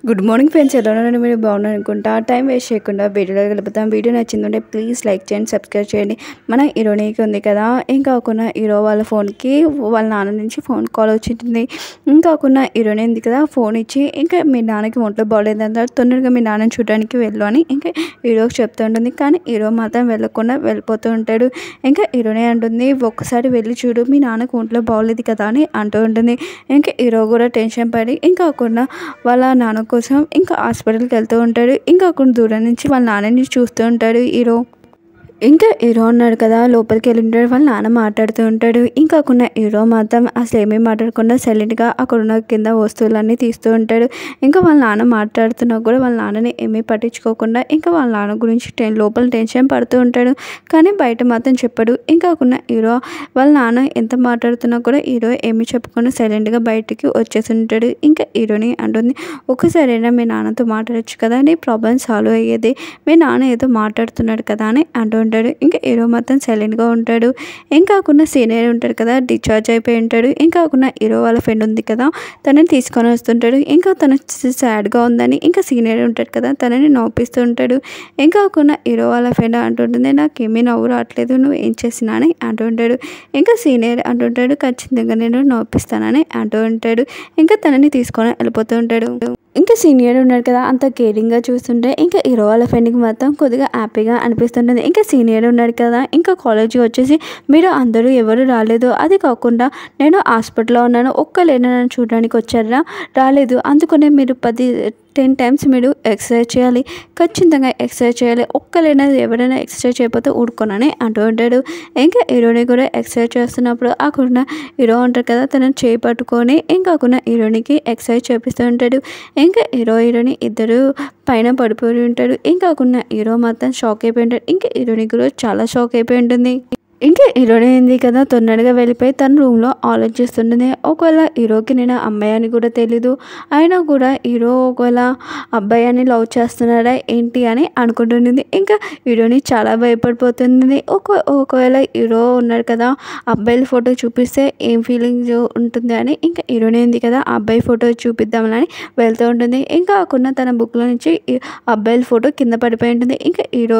Good morning friends, ఎలా ఉన్నారని మీరు బాగున్నారు అనుకుంటా. టైం వేస్ట్ చేయకుండా వీడియోలో వెళ్ళిపోతాం. వీడియో నచ్చిందంటే ప్లీజ్ లైక్ చేయండి, సబ్స్క్రైబ్ చేయండి. మన హీరోయిన్కి ఉంది కదా, ఇంకాకుండా హీరో వాళ్ళ ఫోన్కి వాళ్ళ నాన్న నుంచి ఫోన్ కాల్ వచ్చింది. ఇంకాకుండా హీరోయిన్ ఉంది కదా, ఫోన్ ఇచ్చి ఇంకా మీ నాన్నకి ఒంట్లో బాగోలేదంటారు, తొందరగా మీ నాన్నని చూడడానికి వెళ్ళు అని ఇంకా హీరోకి చెప్తూ ఉంటుంది. కానీ హీరో మాత్రం వెళ్ళకుండా వెళ్ళిపోతూ ఉంటాడు. ఇంకా హీరోయిన్ అంటుంది, ఒక్కసారి వెళ్ళి చూడు, మీ నాన్నకు ఒంట్లో బాగోలేదు కదా అని అంటూ ఉంటుంది. ఇంకా హీరో కూడా టెన్షన్ పడి ఇంకాకుండా వాళ్ళ నాన్న కోసం ఇంకా హాస్పిటల్కి వెళ్తూ ఉంటాడు. ఇంకా కొన్ని దూరం నుంచి వాళ్ళ నాన్నని చూస్తూ ఉంటాడు హీరో. ఇంకా హీరో ఉన్నాడు కదా, లోపలికి వెళ్ళి ఉంటాడు. వాళ్ళ నాన్న మాట్లాడుతూ ఉంటాడు. ఇంకాకుండా హీరో మాత్రం అసలు ఏమీ మాట్లాడకుండా సైలెంట్గా అక్కడ ఉన్న కింద వస్తువులన్నీ తీస్తూ ఉంటాడు. ఇంకా వాళ్ళ నాన్న మాట్లాడుతున్నా కూడా వాళ్ళ నాన్నని ఏమీ పట్టించుకోకుండా ఇంకా వాళ్ళ నాన్న గురించి లోపల టెన్షన్ పడుతూ ఉంటాడు. కానీ బయట మాత్రం చెప్పడు. ఇంకాకుండా హీరో వాళ్ళ నాన్న ఎంత మాట్లాడుతున్నా కూడా హీరో ఏమీ చెప్పకుండా సైలెంట్గా బయటికి వచ్చేసి ఉంటాడు. ఇంకా హీరోని అంటుంది, ఒక్కసారైనా మీ నాన్నతో మాట్లాడచ్చు కదా, నీ ప్రాబ్లం సాల్వ్ అయ్యేది, మీ నాన్న ఏదో మాట్లాడుతున్నాడు కదా అని అంటూ ఉంటాడు. ఇంకా హీరో మాత్రం సైలెంట్గా ఉంటాడు. ఇంకాకుండా సీనియర్ ఉంటాడు కదా, డిశ్చార్జ్ అయిపోయి ఉంటాడు. ఇంకాకుండా హీరో వాళ్ళ ఫ్రెండ్ ఉంది కదా, తనని తీసుకొని వస్తుంటాడు. ఇంకా తను సాడ్గా ఉందని ఇంకా సీనియర్ ఉంటాడు కదా, తనని నవ్విస్తూ ఉంటాడు. ఇంకాకుండా హీరో వాళ్ళ ఫ్రెండ్ అంటుంటుంది, నాకేమీ నవ్వు రావట్లేదు, నువ్వు ఏం చేసినా అని అంటూ ఉంటాడు. ఇంకా సీనియర్ అంటుంటాడు, ఖచ్చితంగా నేను నవ్విస్తానని అంటూ ఉంటాడు. ఇంకా తనని తీసుకొని వెళ్ళిపోతూ ఉంటాడు. ఇంకా సీనియర్ ఉన్నాడు కదా, అంత కేరింగ్గా చూస్తుంటే ఇంకా హీరో వాళ్ళ ఫ్రెండ్కి మాత్రం కొద్దిగా హ్యాపీగా అనిపిస్తుంటుంది. ఇంకా సీనియర్ ఉన్నాడు కదా, ఇంకా కాలేజ్కి వచ్చేసి, మీరు అందరూ ఎవరు రాలేదు, అది కాకుండా నేను హాస్పిటల్లో ఉన్నాను, ఒక్కలేనా నన్ను చూడడానికి వచ్చారా, రాలేదు, అందుకనే మీరు 10 టైమ్స్ మీరు ఎక్సర్సైజ్ చేయాలి, ఖచ్చితంగా ఎక్సర్సైజ్ చేయాలి, ఒక్కలైనా ఎవరైనా ఎక్సర్సైజ్ చేయకపోతే ఊడుకోనని అంటూ ఉంటాడు. ఇంకా హీరోని కూడా ఎక్సర్సైజ్ చేస్తున్నప్పుడు అక్కడ హీరో ఉంటారు కదా, తనని చేయి పట్టుకొని ఇంకాకుండా హీరోనికి ఎక్సర్సైజ్ చేపిస్తూ ఉంటాడు. ఇంకా హీరోయిన్ ఇద్దరు పైన పడిపోయి ఉంటాడు. ఇంకాకుండా హీరో మాత్రం షాక్ అయిపోయి ఉంటాడు. ఇంకా హీరోని కూడా చాలా షాక్ అయిపోయి ఉంటుంది. ఇంకా హీరోయిన్ ఏంది కదా, తొందరగా వెళ్ళిపోయి తన రూమ్లో ఆలోచిస్తుంటుంది. ఒకవేళ హీరోకి నేను అమ్మాయి అని కూడా తెలీదు, అయినా కూడా హీరో ఒకవేళ అబ్బాయి అని లవ్ చేస్తున్నాడా ఏంటి అని అనుకుంటుంది. ఇంకా హీరోని చాలా భయపడిపోతుంది. ఒకవేళ హీరో ఉన్నాడు కదా, అబ్బాయిల ఫోటో చూపిస్తే ఏం ఫీలింగ్స్ ఉంటుంది అని ఇంకా హీరోయిన్ ఏంది కదా, అబ్బాయి ఫోటో చూపిద్దామని వెళ్తూ ఉంటుంది. ఇంకా కాకుండా తన బుక్లో నుంచి అబ్బాయిల ఫోటో కింద పడిపోయి ఉంటుంది. ఇంకా హీరో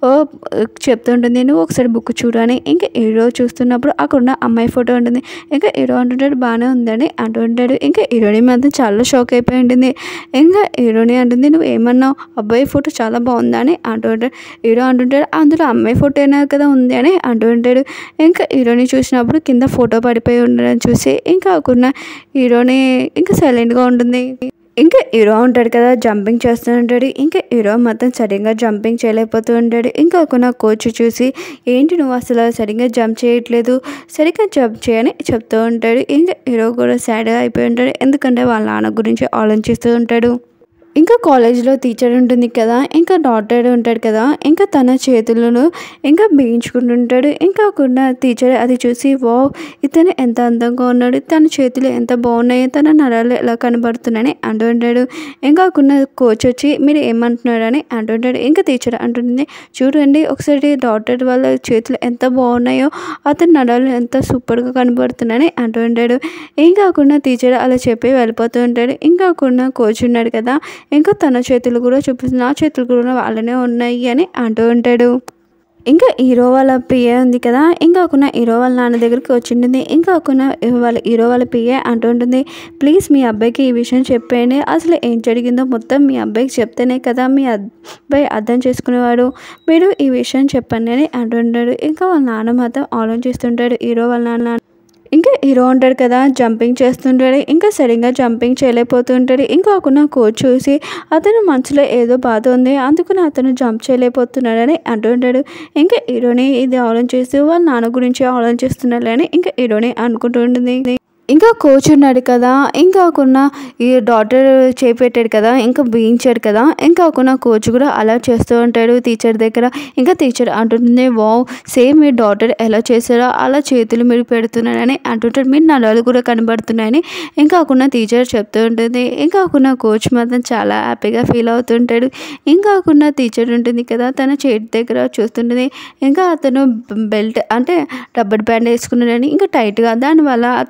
చెప్తుంటుంది, నువ్వు ఒకసారి బుక్ చూడని. ఇంకా హీరో చూస్తున్నప్పుడు అక్కడ అమ్మాయి ఫోటో ఉంటుంది. ఇంకా హీరో అంటుంటాడు, బాగానే ఉందని అంటూ ఉంటాడు. ఇంకా హీరోయిన్ మాత్రం చాలా షాక్ అయిపోయి ఉంటుంది. ఇంకా హీరోయిన్ అంటుంది, నువ్వు ఏమన్నావు, అబ్బాయి ఫోటో చాలా బాగుందని అంటూ ఉంటాడు. హీరో అంటుంటాడు, అందులో అమ్మాయి ఫోటో అయినా కదా ఉంది అని అంటూ ఉంటాడు. ఇంకా హీరోని చూసినప్పుడు కింద ఫోటో పడిపోయి ఉండడం చూసి ఇంకా అక్కడ హీరోని ఇంకా సైలెంట్గా ఉంటుంది. ఇంకా హీరో ఉంటాడు కదా, జంపింగ్ చేస్తూ ఉంటాడు. ఇంకా హీరో మొత్తం సరిగ్గా జంపింగ్ చేయలేకపోతూ ఉంటాడు. ఇంకా ఒక కోచ్ చూసి, ఏంటి నువ్వు అసలు సరిగ్గా జంప్ చేయట్లేదు, సరిగ్గా జంప్ చేయని చెప్తూ ఉంటాడు. ఇంకా హీరో కూడా సాడ్గా అయిపోయి ఉంటాడు, ఎందుకంటే వాళ్ళ నాన్న గురించి ఆలోచిస్తూ ఉంటాడు. ఇంకా కాలేజ్లో టీచర్ ఉంటుంది కదా, ఇంకా డాక్టర్ ఉంటాడు కదా, ఇంకా తన చేతులను ఇంకా బిగించుకుంటుంటాడు. ఇంకా కొన్ని టీచర్ అది చూసి, వావ్, ఇతను ఎంత అందంగా ఉన్నాడు, తన చేతులు ఎంత బాగున్నాయి, తన నరాలు ఎలా కనబడుతున్నాయని అంటుంటాడు. ఇంకా కొన్ని కోచ్ వచ్చి, మీరు ఏమంటున్నాడు అని అంటుంటాడు. ఇంకా టీచర్ అంటుంది, చూడండి ఒకసారి డాక్టర్ వాళ్ళ చేతులు ఎంత బాగున్నాయో, అతని నరాలు ఎంత సూపర్గా కనబడుతున్నాయని అంటుంటాడు. ఇంకా కొన్ని టీచర్ అలా చెప్పి వెళ్ళిపోతూ ఉంటాడు. ఇంకా కొన్ని కోచ్ ఉన్నాడు కదా, ఇంకా తన చేతులు కూడా చూపిస్తుంది, నా చేతులు కూడా వాళ్ళనే ఉన్నాయి అని అంటూ ఉంటాడు. ఇంకా హీరో వాళ్ళ పిఏ ఉంది కదా, ఇంకా ఒక హీరో వాళ్ళ నాన్న దగ్గరికి వచ్చింటుంది. ఇంకా ఒక హీరో వాళ్ళ పిఏ అంటూ ఉంటుంది, ప్లీజ్ మీ అబ్బాయికి ఈ విషయం చెప్పేయండి, అసలు ఏం జరిగిందో మొత్తం మీ అబ్బాయికి చెప్తేనే కదా మీ అబ్బాయి అర్థం చేసుకునేవాడు, మీరు ఈ విషయం చెప్పండి అని అంటుంటాడు. ఇంకా వాళ్ళ నాన్న మాత్రం ఆలోచిస్తుంటాడు, హీరో వాళ్ళ నాన్న. ఇంకా హీరో ఉంటాడు కదా, జంపింగ్ చేస్తుంటాడు. ఇంకా సరిగ్గా జంపింగ్ చేయలేకపోతుంటాడు. ఇంకా ఒక కోచ్ చూసి, అతను మనసులో ఏదో బాధ ఉంది, అందుకని అతను జంప్ చేయలేకపోతున్నాడని అంటుంటాడు. ఇంకా హీరోని ఇది ఆలోచిస్తూ వాళ్ళ నాన్న గురించి ఆలోచిస్తున్నాడని ఇంకా హీరోని అనుకుంటూ ఉంటుంది. ఇంకా కోచ్ ఉన్నాడు కదా, ఇంకా ఈ డాక్టర్ చేపెట్టాడు కదా, ఇంకా బిగించాడు కదా, ఇంకా కోచ్ కూడా అలా చేస్తూ ఉంటాడు టీచర్ దగ్గర. ఇంకా టీచర్ అంటుంది, వావ్, సేమ్ మీ డాక్టర్ ఎలా చేశారో అలా చేతులు మీరు పెడుతున్నారని అంటుంటాడు, మీరు నరాలు కూడా కనబడుతున్నాయని ఇంకా టీచర్ చెప్తూ ఉంటుంది. ఇంకా కోచ్ మాత్రం చాలా హ్యాపీగా ఫీల్ అవుతుంటాడు. ఇంకా టీచర్ ఉంటుంది కదా, తన చేతి దగ్గర చూస్తుంటుంది. ఇంకా అతను బెల్ట్ అంటే రబ్బర్ బ్యాండ్ వేసుకున్నాడని ఇంకా టైట్గా, దానివల్ల అతను నరాలు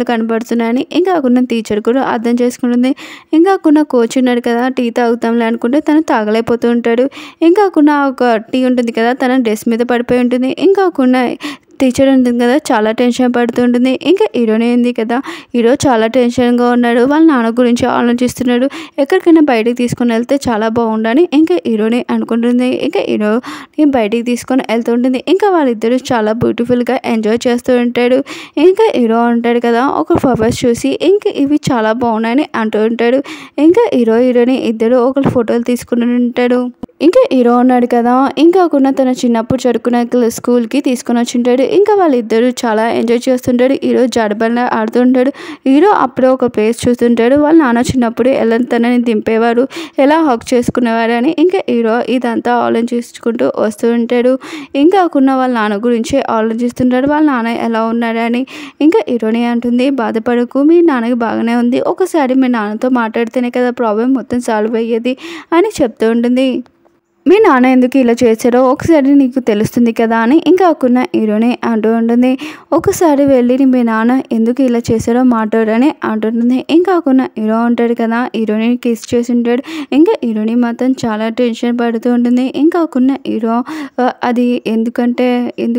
కనబడుతున్నాయని ఇంకా కాకుండా టీచర్ కూడా అర్థం చేసుకుంటుంది. ఇంకా కాకుండా కోచ్ ఉన్నాడు కదా, టీ తాగుతాంలే అనుకుంటే తను తాగలేకపోతూ ఉంటాడు. ఇంకా కాకుండా ఒక టీ ఉంటుంది కదా, తన డ్రెస్ మీద పడిపోయి ఉంటుంది. ఇంకా కాకుండా టీచర్ ఉంటుంది కదా, చాలా టెన్షన్ పడుతుంటుంది. ఇంకా హీరోనే ఉంది కదా, హీరో చాలా టెన్షన్గా ఉన్నాడు. వాళ్ళ నాన్న గురించి ఆలోచిస్తున్నాడు. ఎక్కడికైనా బయటికి తీసుకొని వెళ్తే చాలా బాగుండని ఇంకా హీరోని అనుకుంటుంది. ఇంకా హీరోని బయటికి తీసుకొని వెళ్తుంటుంది. ఇంకా వాళ్ళిద్దరూ చాలా బ్యూటిఫుల్గా ఎంజాయ్ చేస్తూ ఉంటాడు. ఇంకా హీరో అంటాడు కదా ఒక ఫ్లవర్స్ చూసి, ఇంకా ఇవి చాలా బాగున్నాయని అంటూ ఉంటాడు. ఇంకా హీరోని ఇద్దరు ఒకరు ఫోటోలు తీసుకుని ఉంటాడు. ఇంకా హీరో ఉన్నాడు కదా, ఇంకా కాకుండా తన చిన్నప్పుడు చదువుకున్న స్కూల్కి తీసుకొని వచ్చి ఉంటాడు. ఇంకా వాళ్ళిద్దరూ చాలా ఎంజాయ్ చేస్తుంటాడు. హీరో జాడబండ ఆడుతుంటాడు. హీరో అప్పుడే ఒక ప్లేస్ చూస్తుంటాడు. వాళ్ళ నాన్న చిన్నప్పుడు ఎలా తనని దింపేవారు, ఎలా హక్ చేసుకునేవారు అని ఇంకా హీరో ఇదంతా ఆలోచించుకుంటూ వస్తూ ఉంటాడు. ఇంకా కాకుండా వాళ్ళ నాన్న గురించి ఆలోచిస్తుంటాడు. వాళ్ళ నాన్న ఎలా ఉన్నాడని ఇంకా హీరోని అంటుంది, బాధపడకు, మీ నాన్నకి బాగానే ఉంది, ఒకసారి మీ నాన్నతో మాట్లాడితేనే కదా ప్రాబ్లం మొత్తం సాల్వ్ అయ్యేది అని చెప్తూ ఉంటుంది. మీ నాన్న ఎందుకు ఇలా చేశారో ఒకసారి నీకు తెలుస్తుంది కదా అని ఇంకా కాకుండా హీరోని అంటూ ఉంటుంది. ఒకసారి వెళ్ళి మీ నాన్న ఎందుకు ఇలా చేశారో మాట్లాడని అంటుంటుంది. ఇంకా కాకుండా హీరో ఉంటాడు కదా, హీరోని కిస్ చేసి ఉంటాడు. ఇంకా హీరోని మాత్రం చాలా టెన్షన్ పడుతూ ఉంటుంది. ఇంకా కాకుండా హీరో అది ఎందుకంటే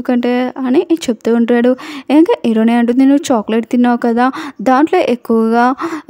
అని చెప్తూ ఉంటాడు. ఇంకా హీరోని అంటుంది, నువ్వు చాక్లెట్ తిన్నావు కదా, దాంట్లో ఎక్కువగా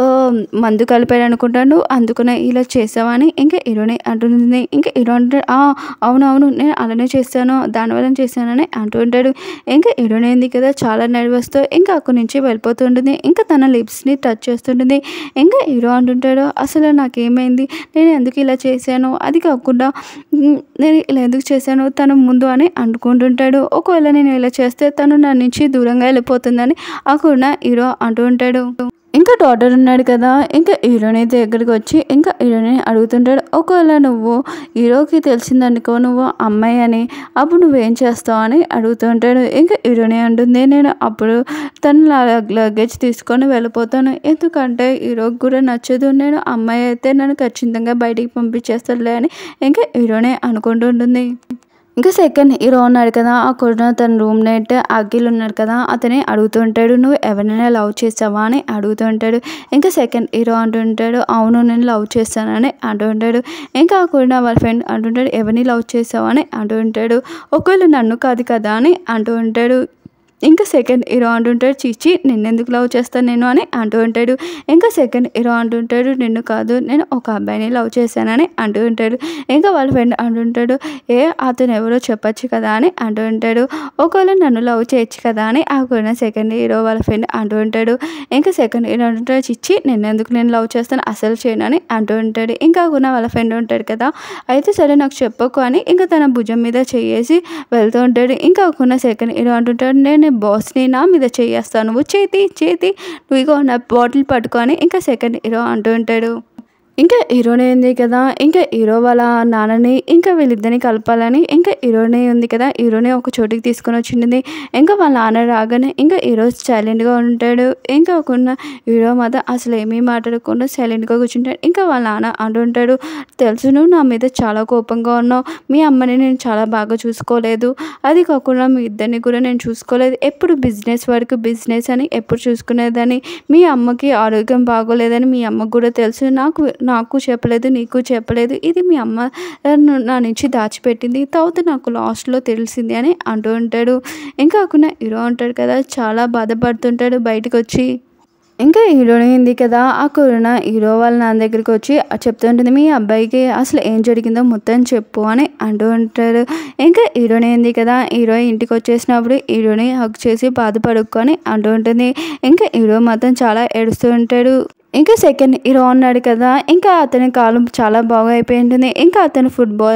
మందు కలిపాడు అనుకుంటాను, అందుకనే ఇలా చేసావని ఇంకా హీరోని అంటుంది. ఇంకా హీరో అవునవును, నేను అలానే చేస్తాను, దానివల్ల చేశానని అంటూ ఉంటాడు. ఇంకా హీరోయిన్ ఏంది కదా చాలా నర్వస్తో ఇంకా అక్కడి నుంచి వెళ్ళిపోతుంటుంది. ఇంకా తన లిప్స్ని టచ్ చేస్తుంటుంది. ఇంకా హీరో అంటుంటాడు, అసలు నాకేమైంది, నేను ఎందుకు ఇలా చేశాను, అది కాకుండా నేను ఇలా ఎందుకు చేశాను తను ముందు అని అనుకుంటుంటాడు. ఒకవేళ నేను ఇలా చేస్తే తను నా నుంచి దూరంగా వెళ్ళిపోతుందని అక్కడ హీరో అంటూ ఉంటాడు. ఇంకా డాటర్ ఉన్నాడు కదా, ఇంకా హీరోని దగ్గరికి వచ్చి ఇంకా హీరోని అడుగుతుంటాడు, ఒకవేళ నువ్వు హీరోకి తెలిసిందనుకో నువ్వు అమ్మాయి అని, అప్పుడు నువ్వేం చేస్తావు అని అడుగుతుంటాడు. ఇంకా హీరోని అంటుంది, నేను అప్పుడు తన లగేజ్ తీసుకొని వెళ్ళిపోతాను, ఎందుకంటే హీరోకి కూడా నచ్చదు, నేను అమ్మాయి అయితే నన్ను ఖచ్చితంగా బయటికి పంపించేస్తాడులే అని ఇంకా హీరోనే అనుకుంటుంటుంది. ఇంకా సెకండ్ హీరో ఉన్నాడు కదా, అక్కడ తన రూమ్మేట్ అఖిల్ ఉన్నాడు కదా, అతని అడుగుతుంటాడు, నువ్వు ఎవరినైనా లవ్ చేసావా అని అడుగుతుంటాడు. ఇంకా సెకండ్ హీరో అంటుంటాడు, అవును నేను లవ్ చేస్తానని అంటుంటాడు. ఇంకా అక్కడ వాళ్ళ ఫ్రెండ్ అంటుంటాడు, ఎవరిని లవ్ చేసావా అని అంటుంటాడు. ఒకవేళ నన్ను కాదు కదా అని అంటూ ఉంటాడు. ఇంకా సెకండ్ హీరో అంటుంటాడు, చీచి నిన్నెందుకు లవ్ చేస్తాను నేను అని అంటూ ఉంటాడు. ఇంకా సెకండ్ హీరో అంటుంటాడు, నిన్ను కాదు నేను ఒక అబ్బాయిని లవ్ చేశానని అంటూ ఉంటాడు. ఇంకా వాళ్ళ ఫ్రెండ్ అంటుంటాడు, అతను ఎవరో చెప్పచ్చు కదా అని అంటూ ఉంటాడు. ఒకవేళ నన్ను లవ్ చేయొచ్చు కదా అని అక్కడ సెకండ్ హీరో వాళ్ళ ఫ్రెండ్ అంటూ ఉంటాడు. ఇంకా సెకండ్ హీరో అంటుంటాడు, చిచ్చి నిన్నెందుకు నేను లవ్ చేస్తాను, అసలు చేయను అని అంటూ ఉంటాడు. ఇంకా కూడా వాళ్ళ ఫ్రెండ్ ఉంటాడు కదా, అయితే సరే నాకు చెప్పకు అని ఇంకా తన భుజం మీద చేసి వెళ్తూ ఉంటాడు. ఇంకా కాకుండా సెకండ్ హీరో అంటుంటాడు, నేను బాస్ని, నా మీద చేయేస్తాను, నువ్వు చేతి నువ్వు ఇగో నా బాటిల్ పట్టుకొని ఇంకా సెకండ్ హీరో అంటూ ఉంటాడు. ఇంకా హీరోనే ఉంది కదా, ఇంకా హీరో వాళ్ళ నాన్నని ఇంకా వీళ్ళిద్దరిని కలపాలని ఇంకా హీరోనే ఉంది కదా, హీరోనే ఒక చోటికి తీసుకొని వచ్చింది. ఇంకా వాళ్ళ నాన్న రాగానే ఇంకా హీరో సైలెంట్గా ఉంటాడు. ఇంకా కాకుండా హీరో మాత్రం అసలు ఏమీ మాట్లాడకుండా సైలెంట్గా కూర్చుంటాడు. ఇంకా వాళ్ళ నాన్న అంటుంటాడు, తెలుసు నువ్వు నా మీద చాలా కోపంగా ఉన్నావు, మీ అమ్మని నేను చాలా బాగా చూసుకోలేదు, అది కాకుండా మీ ఇద్దరిని కూడా నేను చూసుకోలేదు, ఎప్పుడు బిజినెస్ వరకు బిజినెస్ అని ఎప్పుడు చూసుకునేదని, మీ అమ్మకి ఆరోగ్యం బాగోలేదని మీ అమ్మకు కూడా తెలుసు, నాకు చెప్పలేదు, నీకు చెప్పలేదు, ఇది మీ అమ్మ నా నుంచి దాచిపెట్టింది, తర్వాత నాకు లాస్ట్లో తెలిసింది అని అంటూ ఉంటాడు. ఇంకా కాకుండా హీరో ఉంటాడు కదా, చాలా బాధపడుతుంటాడు బయటకు వచ్చి. ఇంకా హీరోయిన్ ఉంది కదా, అక్కడ హీరో వాళ్ళ నాన్న దగ్గరికి వచ్చి చెప్తుంటుంది, మీ అబ్బాయికి అసలు ఏం జరిగిందో మొత్తం చెప్పు అని అంటూ ఉంటాడు. ఇంకా హీరోయిన్ ఉంది కదా, హీరో ఇంటికి వచ్చేసినప్పుడు హీరోని హక్ చేసి బాధపడుకొని అంటూ ఉంటుంది. ఇంకా హీరో మాత్రం చాలా ఏడుస్తూ ఉంటాడు. ఇంకా సెకండ్ హీరో ఉన్నాడు కదా, ఇంకా అతని కాలం చాలా బాగా అయిపోయి ఉంటుంది. ఇంకా అతను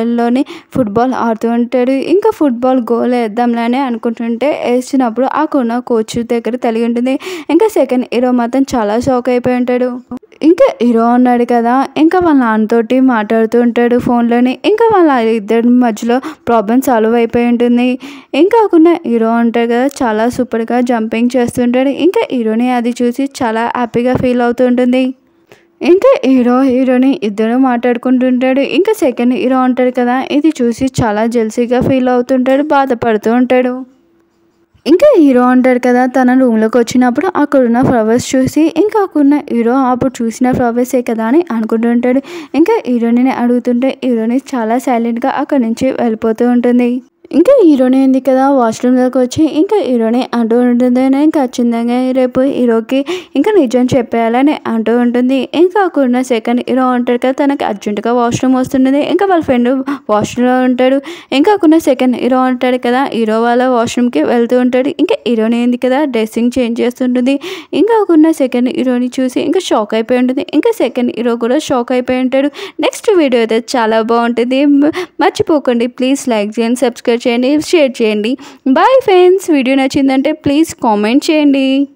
ఫుట్బాల్ ఆడుతూ ఉంటాడు. ఇంకా ఫుట్బాల్ గోల్ వేద్దాంలే అని అనుకుంటుంటే వేసినప్పుడు ఆ కొన కోచ్ దగ్గర తగిలి ఉంటుంది. ఇంకా సెకండ్ హీరో మాత్రం చాలా షాక్ అయిపోయి ఉంటాడు. ఇంకా హీరో ఉన్నాడు కదా, ఇంకా వాళ్ళ నాన్నతోటి మాట్లాడుతూ ఉంటాడు ఫోన్లోని. ఇంకా వాళ్ళ ఇద్దరి మధ్యలో ప్రాబ్లం సాల్వ్ అయిపోయి ఉంటుంది. ఇంకా కాకుండా హీరో ఉంటాడు కదా, చాలా సూపర్గా జంపింగ్ చేస్తుంటాడు. ఇంకా హీరోని అది చూసి చాలా హ్యాపీగా ఫీల్ అవుతూ ఉంటుంది. ఇంకా హీరోని ఇద్దరు మాట్లాడుకుంటుంటాడు. ఇంకా సెకండ్ హీరో ఉంటాడు కదా, ఇది చూసి చాలా జెల్సీగా ఫీల్ అవుతుంటాడు, బాధపడుతూ ఉంటాడు. ఇంకా హీరో ఉంటాడు కదా, తన రూమ్లోకి వచ్చినప్పుడు అక్కడున్న ఫ్లవర్స్ చూసి ఇంకా అక్కడున్న హీరో అప్పుడు చూసిన ఫ్లవర్సే కదా అని అనుకుంటుంటాడు. ఇంకా హీరోని అడుగుతుంటే హీరోని చాలా సైలెంట్గా అక్కడి నుంచి వెళ్ళిపోతూ ఉంటుంది. ఇంకా హీరోనే ఉంది కదా వాష్రూమ్లోకి వచ్చి ఇంకా హీరోని అంటూ ఉంటుంది, నేను ఖచ్చితంగా రేపు హీరోకి ఇంకా నిజం చెప్పేయాలని అంటూ ఉంటుంది. ఇంకా అక్కడున్న సెకండ్ హీరో ఉంటాడు కదా, తనకి అర్జెంటుగా వాష్రూమ్ వస్తున్నది. ఇంకా వాళ్ళ ఫ్రెండ్ వాష్రూమ్లో ఉంటాడు. ఇంకా అక్కడున్న సెకండ్ హీరో ఉంటాడు కదా, హీరో వాళ్ళ వాష్రూమ్కి వెళ్తూ ఉంటాడు. ఇంకా హీరోని ఉంది కదా డ్రెస్సింగ్ చేంజ్ చేస్తుంటుంది. ఇంకా అక్కడున్న సెకండ్ హీరోని చూసి ఇంకా షాక్ అయిపోయి ఉంటుంది. ఇంకా సెకండ్ హీరో కూడా షాక్ అయిపోయి ఉంటాడు. నెక్స్ట్ వీడియో అయితే చాలా బాగుంటుంది, మర్చిపోకండి. ప్లీజ్ లైక్ చేయండి, సబ్స్క్రైబ్ చేయండి, షేర్ చేయండి. Bye friends. వీడియో నచ్చిందంటే ప్లీజ్ కామెంట్ చేయండి.